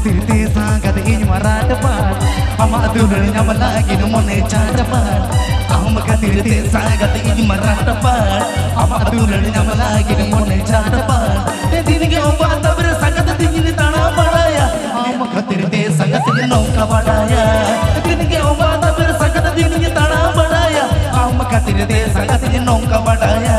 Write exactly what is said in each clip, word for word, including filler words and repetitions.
khatir te sangat ing marah depan ama dulurnya lagi mone carapan ama khatir te sangat ing marah depan ama dulurnya lagi mone carapan दिन के बात bersangat tinggi tanah padaya ama khatir te sangat nongka padaya दिन के बात bersangat tinggi tanah padaya ama khatir te sangat nongka padaya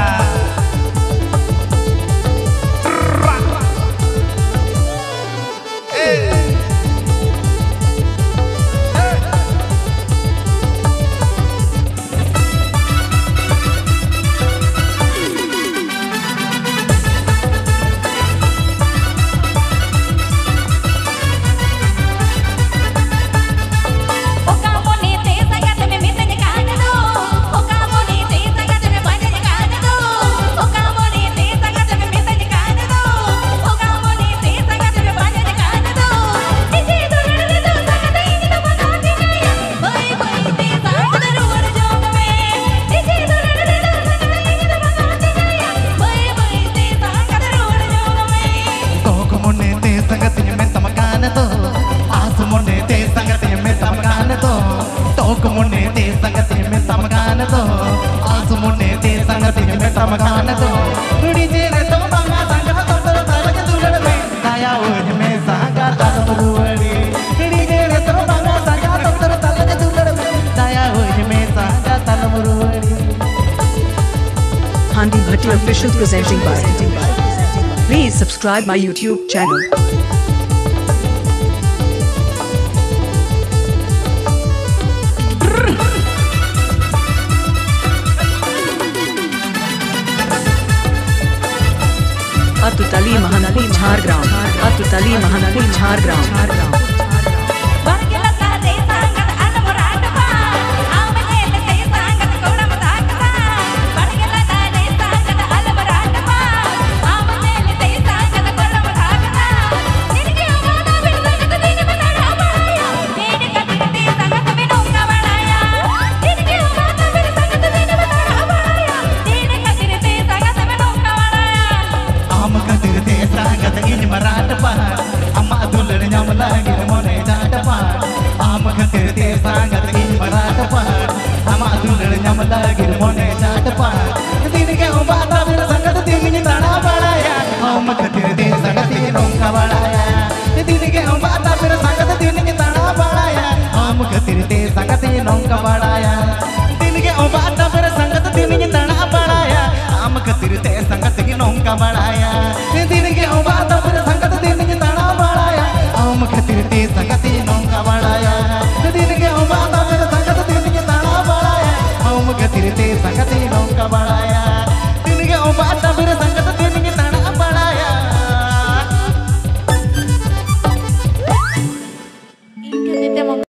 Kemudian te sangat minta makan tu, asumune te sangat minta makan tu. Rudi jere to bangga sangat tonton tarik tulen me, saya udah me sangat alam ruwadi. Rudi jere to bangga sangat tonton tarik tulen me, saya udah me sangat alam ruwadi. Handi Bhatti official presenting by. Please subscribe my YouTube channel. Atutali Mahanapur Jhargram, Atutali Mahanapur Jhargram. Lagi mone depan, ini ke obat tapi sangat tinggi tanah balaya. Om khatir te sangat nongka balaya. Ini ke obat tapi sangat tinggi tanah balaya. Om khatir te sangat nongka balaya.